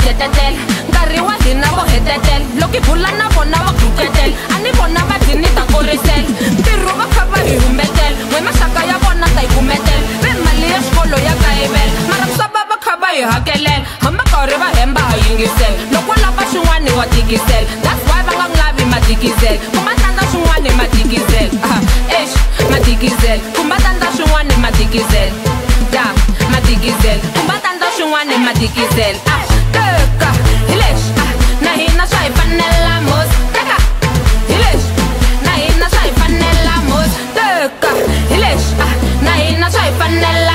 jetetel nkarhi wa hina vo hetetel loko hi bula na vona va kuketel a ni vona va dini ta korisel ntirho va kha va hi humbetel n'we maxaka ya vona ta hi kumetel ve mali ya xikolo ya kayivela mara misava va kha va hi hakelela hamba karhi va hemba ha yingisela loko lava swin'wana wa tikisela that's why va nga n'wi lavi madikizela kumba tanda swin'wana madikizela madikizela kumba tanda swin'wana madikizela ya madikizela kumba tanda swin'wana madikizela teka hi leswi na hina swa hi fanela mos teka hi leswi na hina swa hi fanela mos teka hi leswi na hina swa hi fanela